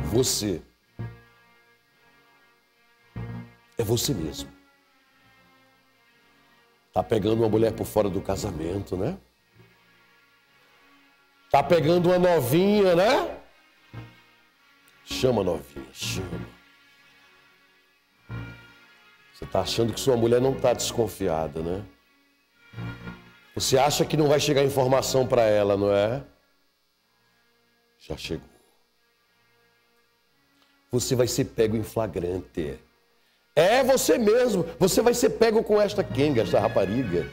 Você. É você mesmo. Tá pegando uma mulher por fora do casamento, né? Tá pegando uma novinha, né? Chama a novinha, chama. Você tá achando que sua mulher não tá desconfiada, né? Você acha que não vai chegar informação para ela, não é? Já chegou. Você vai ser pego em flagrante. É você mesmo. Você vai ser pego com esta quenga, esta rapariga.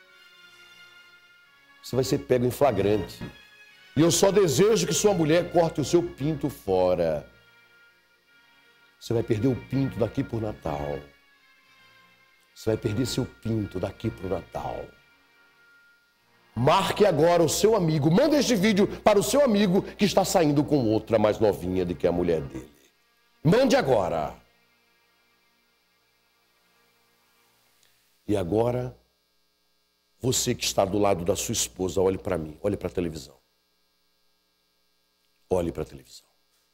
Você vai ser pego em flagrante. E eu só desejo que sua mulher corte o seu pinto fora. Você vai perder o pinto daqui por Natal. Você vai perder seu pinto daqui pro Natal. Marque agora o seu amigo. Manda este vídeo para o seu amigo que está saindo com outra mais novinha do que a mulher dele. Mande agora. E agora, você que está do lado da sua esposa, olhe para mim, olhe para a televisão. Olhe para a televisão.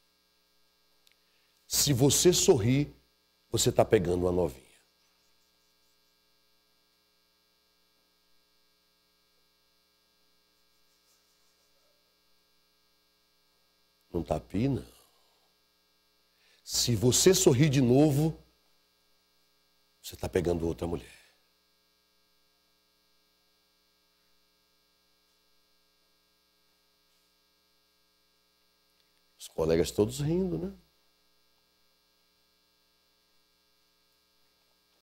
Se você sorrir, você está pegando uma novinha. Não tá pina? Se você sorrir de novo, você está pegando outra mulher. Os colegas todos rindo, né?